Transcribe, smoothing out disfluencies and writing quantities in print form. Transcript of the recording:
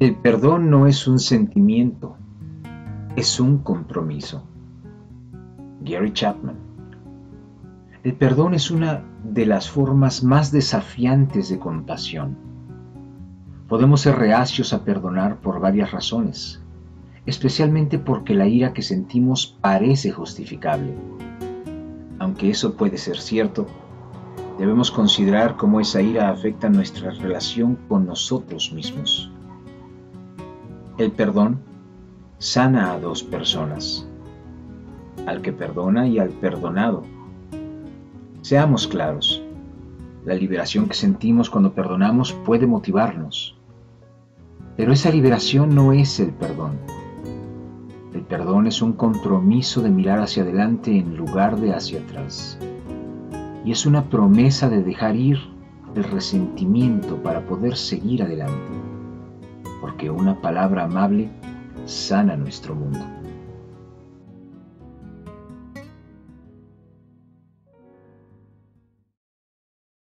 El perdón no es un sentimiento, es un compromiso. Gary Chapman. El perdón es una de las formas más desafiantes de compasión. Podemos ser reacios a perdonar por varias razones, especialmente porque la ira que sentimos parece justificable. Aunque eso puede ser cierto, debemos considerar cómo esa ira afecta nuestra relación con nosotros mismos. El perdón sana a dos personas, al que perdona y al perdonado. Seamos claros, la liberación que sentimos cuando perdonamos puede motivarnos, pero esa liberación no es el perdón. El perdón es un compromiso de mirar hacia adelante en lugar de hacia atrás, y es una promesa de dejar ir el resentimiento para poder seguir adelante, porque una palabra amable sana nuestro mundo.